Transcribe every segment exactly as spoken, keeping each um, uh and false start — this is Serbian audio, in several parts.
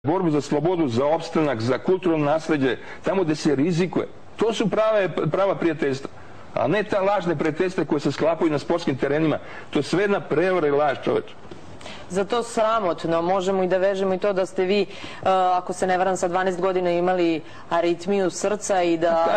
borbu za slobodu, za opstanak, za kulturno nasleđe, tamo gde se rizikuje. To su prave, prava prijateljstva. A ne ta lažne prijateljstva koje se sklapaju na sportskim terenima. To je sve jedna prevara i laž, čoveče. Za to sramotno možemo i da vežemo i to da ste vi, ako se ne varam, sa dvanaest godina imali aritmiju srca i da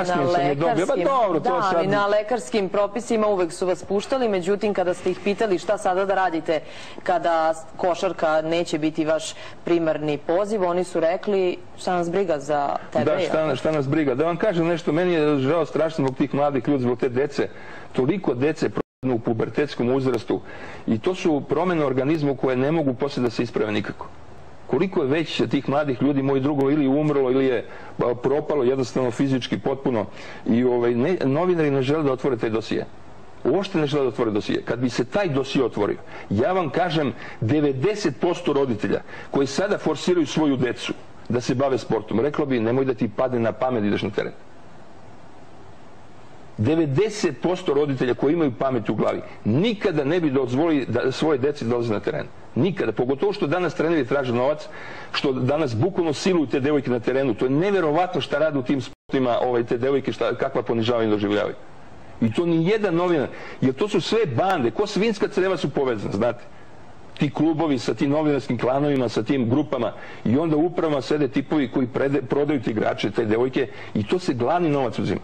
na lekarskim propisima uvek su vas puštali, međutim kada ste ih pitali šta sada da radite kada košarka neće biti vaš primarni poziv, oni su rekli šta nas briga za tebe. Da, šta nas briga. Da vam kažem nešto, meni je žao strašno zbog tih mladih ljudi, zbog te dece, toliko dece u pubertetskom uzrastu i to su promjene u organizmu koje ne mogu poslije da se isprave nikako. Koliko je već tih mladih ljudi, moji drugo, ili umrlo ili je propalo jednostavno fizički potpuno i novinari ne žele da otvore taj dosije. Uopšte ne žele da otvore dosije. Kad bi se taj dosije otvorio, ja vam kažem devedeset posto roditelja koji sada forsiraju svoju decu da se bave sportom, reklo bi nemoj da ti padne na pamet da ideš na teren. devedeset posto roditelja koji imaju pamet u glavi nikada ne bi dozvolili da svoje deci dolaze na teren. Nikada. Pogotovo što danas treneri traže novac, što danas bukvalno siluju te devojke na terenu. To je neverovatno šta rade u tim sportima te devojke, kakva ponižavanja doživljavaju. I to ni jedan novinar, jer to su sve bande, ko svinjska creva su povezane, znate. Ti klubovi sa tim novinarskim klanovima, sa tim grupama i onda upravama sede tipovi koji prodaju ti igrače, te devojke i to se glavni novac uzima.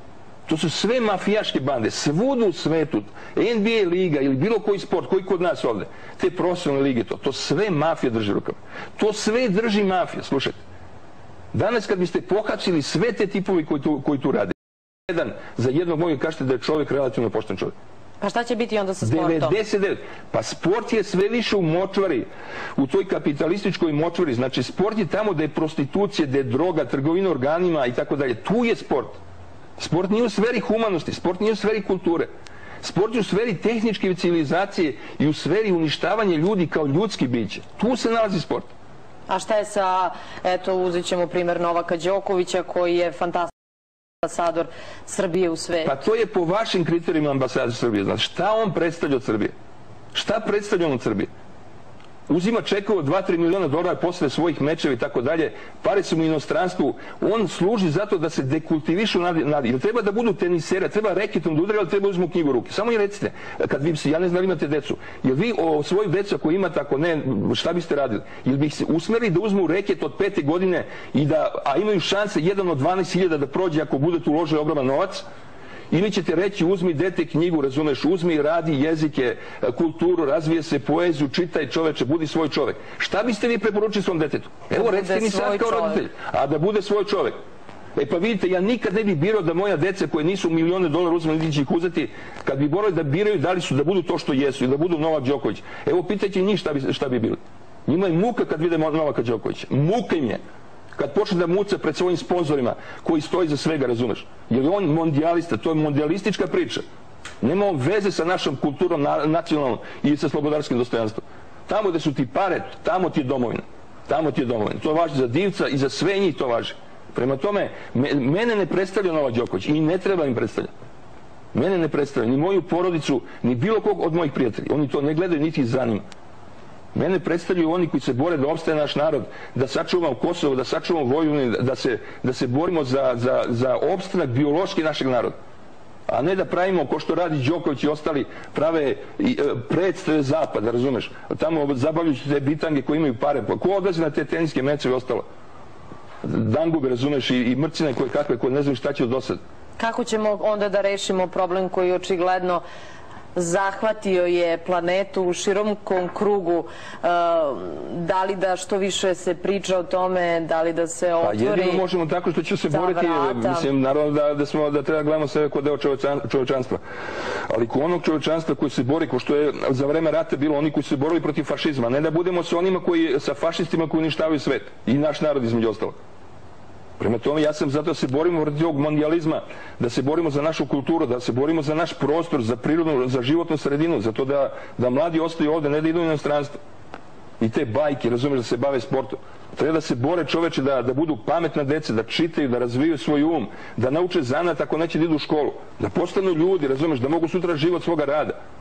To su sve mafijaške bande, svuda u svetu, N B A liga ili bilo koji sport, koji kod nas ovde, te profesionalne lige, to, to sve mafija drži rukama. To sve drži mafija, slušajte. Danas kad biste pohapsili sve te tipovi koji tu, koji tu rade, jedan za jednog mogu kažete da je čovjek relativno pošten čovjek. Pa šta će biti onda sa sportom? devedeset devet. Pa sport je sve više u močvari, u toj kapitalističkoj močvari. Znači sport je tamo gde je prostitucija, gde je droga, trgovina organima i tako dalje. Tu je sport. Sport nije u sferi humanosti, sport nije u sferi kulture. Sport je u sferi tehničke civilizacije i u sferi uništavanja ljudi kao ljudski biće. Tu se nalazi sport. A šta je sa, eto, uzet ćemo primjer Novaka Đokovića koji je fantastičan ambasador Srbije u svetu? Pa to je po vašim kriterijima ambasador Srbije. Znači, šta on predstavlja od Srbije? Šta predstavlja on od Srbije? Uzima čekova dva do tri miliona dolara posle svojih mečeva i tako dalje, pare su mu u inostranstvu, on služi zato da se dekultivišu nadi. Ili treba da budu tenisera, treba reketom da udari, ali treba uzmu knjigu u ruke. Samo mi recite, kad vi se, ja ne znam da imate decu, jel vi o svoju decu ako imate, ako ne, šta biste radili? Jel bi se usmerili da uzmu reket od pete godine i da, a imaju šanse jedan od dvanaest hiljada da prođe ako budete uložili ogroman novac? Ili ćete reći uzmi dete knjigu, razumeš, uzmi, radi jezike, kulturu, razvije se poeziju, čitaj čoveče, budi svoj čovek. Šta biste vi preporučili svom detetu? Evo recite mi sad kao roditelj, a da bude svoj čovek. E pa vidite, ja nikad ne bih birao da moja deca koje nisu milione dolara uzme, niti će ih uzeti, kad bi morali da biraju da li su, da budu to što jesu i da budu Novak Đoković. Evo pitajte njih šta bi, šta bi bili. Njima je muka kad vide Novaka Đokovića. Muka im je. Kad počne da muca pred svojim sponzorima koji stoji za svega, razumeš? Jer je on mondijalista, to je mondialistička priča. Nema on veze sa našom kulturom nacionalnom i sa slobodarskim dostojanstvom. Tamo gde su ti pare, tamo ti je domovina. Tamo ti je domovina. To važi za Divca i za sve njih to važi. Prema tome, mene ne predstavlja Novak Đoković i ne treba im predstavlja. Mene ne predstavlja ni moju porodicu, ni bilo kog od mojih prijatelja. Oni to ne gledaju niti ih zanima. Mene predstavljaju oni koji se bore da opstaje naš narod, da sačuvamo Kosovo, da sačuvamo Vojvodinu, da se, da se borimo za, za, za opstanak biološki našeg naroda. A ne da pravimo, ko što radi Đoković i ostali, prave predstave zapada, razumeš? Tamo zabavljujući te bitange koji imaju pare. Ko odlazi na te teniske mečeve i ostalo? Dangube, razumeš, i, i mrcine koje kakve, koje ne znam šta će od dosad. Kako ćemo onda da rešimo problem koji očigledno zahvatio je planetu u širokom krugu, da li da što više se priča o tome, da li da se otvori ta vrata? Pa jedino možemo tako što će se boriti, mislim, naravno da, da, smo, da treba gledamo sebe kao deo čovečanstva, ali ko onog čovečanstva koji se bori, ko što je za vreme rata bilo oni koji se borili protiv fašizma, ne da budemo sa onima koji, sa fašistima koji uništavaju svet i naš narod između ostalog. Prema tome, ja sam zato da se borimo protiv ovog mondializma, da se borimo za našu kulturu, da se borimo za naš prostor, za prirodnu, za životnu sredinu, za to da, da mladi ostaju ovde, ne da idu u inostranstvo. I te bajke, razumeš, da se bave sportom. Treba da se bore čoveče, da, da budu pametna deca, da čitaju, da razvijaju svoj um, da nauče zanat ako neće da idu u školu, da postanu ljudi, razumeš, da mogu sutra život svoga rada.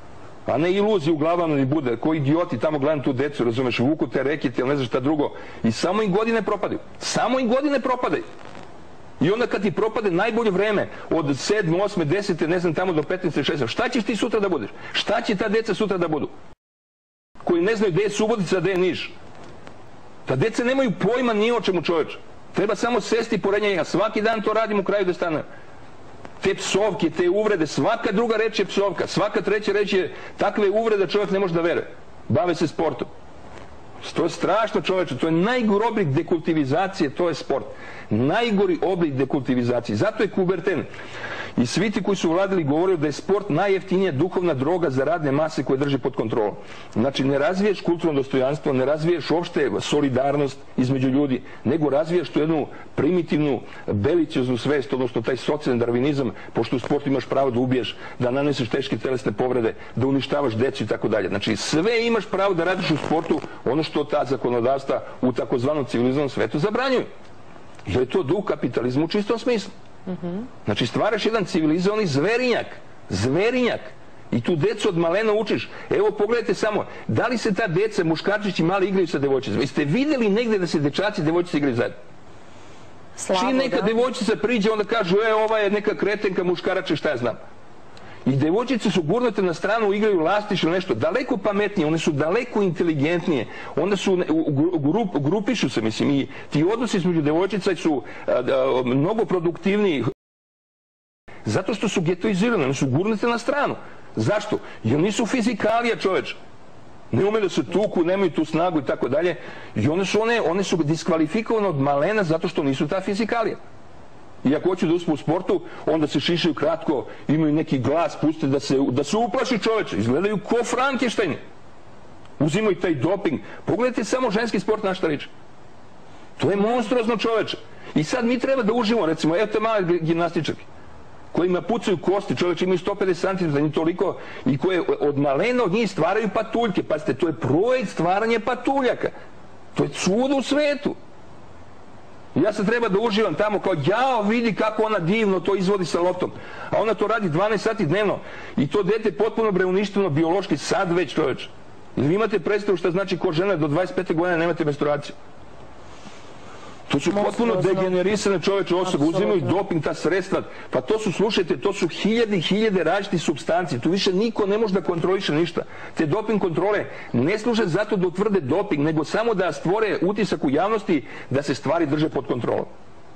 A ne iluziju u glavama ni bude. Koji idioti tamo gledam tu decu, razumeš, vuku te rekete ili ne znaš šta drugo. I samo im godine propadaju. Samo im godine propadaju. I onda kad ti propade najbolje vreme od sedme, osme, desete, ne znam, tamo do petnaeste, šesnaeste, šta ćeš ti sutra da budeš? Šta će ta deca sutra da budu? Koji ne znaju gde je Subotica, gde je Niš. Ta deca nemaju pojma ni o čemu, čoveče. Treba samo sesti pored njega. Svaki dan to radim u kraju da stane. Te psovke, te uvrede, svaka druga reč je psovka, svaka treća reč je takve uvrede da čovjek ne može da veruje. Bave se sportom. To je strašno, čoveče, to je najgori oblik dekultivizacije, to je sport. Najgori oblik dekultivizacije. Zato je Kuberten i svi ti koji su vladili govorili da je sport najjeftinija duhovna droga za radne mase koje drži pod kontrolom. Znači, ne razviješ kulturno dostojanstvo, ne razviješ uopšte solidarnost između ljudi, nego razviješ tu jednu primitivnu, belicioznu svest, odnosno taj socijalni darvinizam, pošto u sportu imaš pravo da ubiješ, da naneseš teške telesne povrede, da uništavaš decu i tako dalje. Znači, sve imaš pravo da radiš u sportu, ono što ta zakonodavstva u takozvanom civilizovanom svetu zabranjuju. Jer je to duh kapitalizma u čistom smislu. Znači, stvaraš jedan civilizovani zverinjak. Zverinjak. I tu decu od malena učiš. Evo, pogledajte samo, da li se ta deca, muškarčići mali igraju sa devojčicama? Jeste vidjeli negdje da se dečaci i devojčice igraju zajedno? Čim neka devojčica priđe, onda kažu, e, ova je neka kretenka, muškarače, šta ja znam. I devojčice su gurnute na stranu, igraju lastiš ili nešto, daleko pametnije, one su daleko inteligentnije, onda su, grup, grupišu se, mislim, i ti odnosi između devojčica su a, a, mnogo produktivniji, zato što su getoizirane, one su gurnute na stranu. Zašto? Jer nisu fizikalija, čoveč. Ne ume da se tuku, nemaju tu snagu i tako dalje, i one su, one, one su diskvalifikovane od malena zato što nisu ta fizikalija. I ako hoću da uspe u sportu, onda se šišaju kratko, imaju neki glas, puste da se, da se uplaši čoveče. Izgledaju ko Frankenstein. Uzimaju taj doping. Pogledajte samo ženski sport na šta reče. To je monstruozno, čoveče. I sad mi treba da uživamo, recimo, evo te male gimnastičarke, kojima pucaju kosti, čoveče imaju sto pedeset centimetara, njih toliko, i koje od malena od njih stvaraju patuljke. Pazite, to je projekt stvaranje patuljaka. To je čudo u svetu. Ja se treba da uživam tamo kao, jao, vidi kako ona divno to izvodi sa loptom. A ona to radi dvanaest sati dnevno. I to dete potpuno bre uništeno biološki sad već, čoveč. Ili vi imate predstavu šta znači ko žena do dvadeset pete godine nemate menstruaciju. To su potpuno degenerisane čoveče osobe, uzimaju doping, ta sredstva. Pa to su, slušajte, to su hiljade i hiljade različitih supstanci. Tu više niko ne može da kontroliše ništa. Te doping kontrole ne služe zato da utvrde doping, nego samo da stvore utisak u javnosti da se stvari drže pod kontrolom.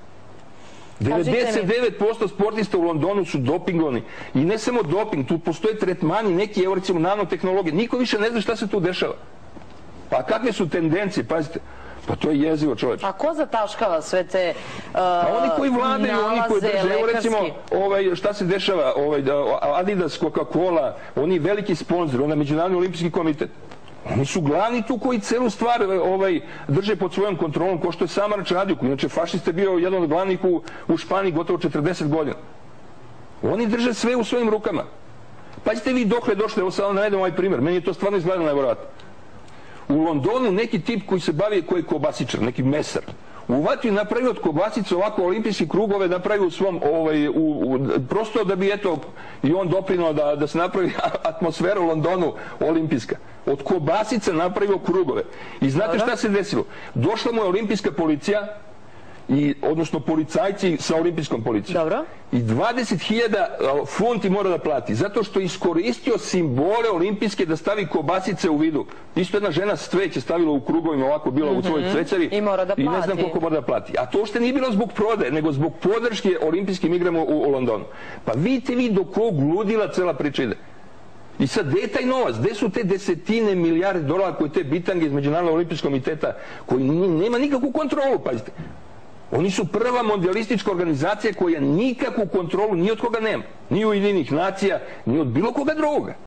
devedeset devet posto sportista u Londonu su dopingovani. I ne samo doping, tu postoje tretmani, neki, evo recimo, nanotehnologije. Niko više ne zna šta se tu dešava. Pa kakve su tendencije, pazite. Pa to je jezivo, čoveče. A ko zataškava sve te uh, nalaze, oni koji vladaju, oni koji drže, evo recimo, ovaj, šta se dešava, ovaj, Adidas, Coca-Cola, oni veliki sponzori, onda Međunarodni olimpijski komitet. Oni su glavni tu koji celu stvar ovaj, drže pod svojom kontrolom, ko što je Samarač radio, koji inače fašista bio jedan od glavnih u, u Španiji gotovo četrdeset godina. Oni drže sve u svojim rukama. Pazite vi dokle došli, evo sad da navedem ovaj primjer, meni je to stvarno izgledano najvjerojatno. U Londonu neki tip koji se bavi, koji je kobasičar, neki mesar, uvatio i napravio od kobasice ovako olimpijski krugove, napravio u svom, ovaj, u, u, prosto da bi, eto, i on doprinao da, da se napravi atmosfera u Londonu olimpijska. Od kobasice napravio krugove. I znate šta se desilo? Došla mu je olimpijska policija, i, odnosno policajci sa olimpijskom policijom. Dobro. I dvadeset hiljada funti mora da plati, zato što je iskoristio simbole olimpijske da stavi kobasice u vidu. Isto jedna žena s cveće stavila u krugovima, ovako bila mm-hmm. u svojoj cvećari i, mora da i ne znam koliko mora da plati. A to što nije bilo zbog prodaje, nego zbog podrške olimpijskim igrama u, u Londonu. Pa vidite vi do kog ludila cela priča ide. I sad, gde je taj novac? Gde su te desetine milijarde dolara koje te bitange iz Međunarodnog olimpijskog komiteta, koji nema nikakvu kontrolu, pazite. Oni su prva mondialistička organizacija koja nikakvu kontrolu ni od koga nema. Ni Ujedinjenih nacija, ni od bilo koga drugoga.